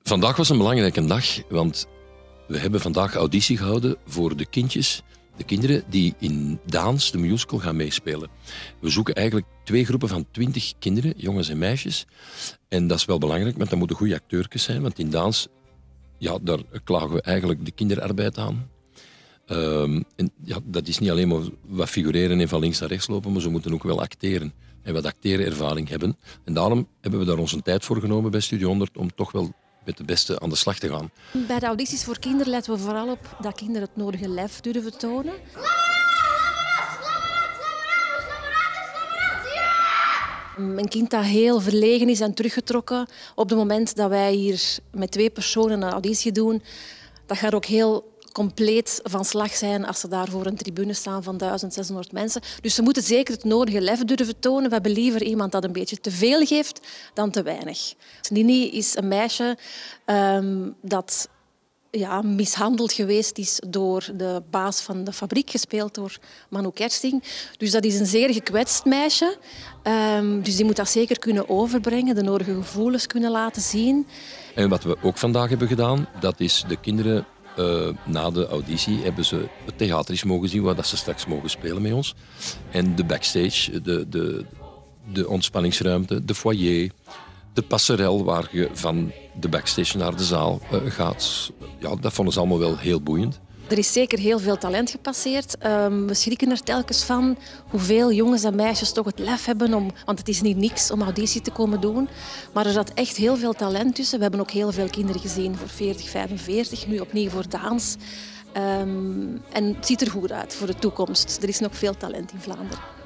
Vandaag was een belangrijke dag, want we hebben vandaag auditie gehouden voor de kindjes, de kinderen die in Daans, de musical, gaan meespelen. We zoeken eigenlijk 2 groepen van 20 kinderen, jongens en meisjes. En dat is wel belangrijk, want dat moeten goede acteurtjes zijn, want in Daans, ja, daar klagen we eigenlijk de kinderarbeid aan. En ja, dat is niet alleen maar wat figureren en van links naar rechts lopen, maar ze moeten ook wel acteren en wat acterenervaring hebben. En daarom hebben we daar onze tijd voor genomen bij Studio 100 om toch wel met de beste aan de slag te gaan. Bij de audities voor kinderen letten we vooral op dat kinderen het nodige lef durven tonen. Een kind dat heel verlegen is en teruggetrokken op het moment dat wij hier met 2 personen een auditie doen, dat gaat ook heel compleet van slag zijn als ze daar voor een tribune staan van 1600 mensen. Dus ze moeten zeker het nodige lef durven tonen. We hebben liever iemand dat een beetje te veel geeft dan te weinig. Nini is een meisje dat mishandeld geweest is door de baas van de fabriek, gespeeld door Manu Kersting. Dus dat is een zeer gekwetst meisje. Dus die moet dat zeker kunnen overbrengen, de nodige gevoelens kunnen laten zien. En wat we ook vandaag hebben gedaan, dat is de kinderen na de auditie hebben ze het theater mogen zien waar dat ze straks mogen spelen met ons. En de backstage, de ontspanningsruimte, de foyer, de passerel waar je van de backstage naar de zaal gaat. Ja, dat vonden ze allemaal wel heel boeiend. Er is zeker heel veel talent gepasseerd. We schrikken er telkens van hoeveel jongens en meisjes toch het lef hebben want het is niet niks om auditie te komen doen. Maar er zat echt heel veel talent tussen. We hebben ook heel veel kinderen gezien voor 40, 45, nu opnieuw voor dans. En het ziet er goed uit voor de toekomst. Er is nog veel talent in Vlaanderen.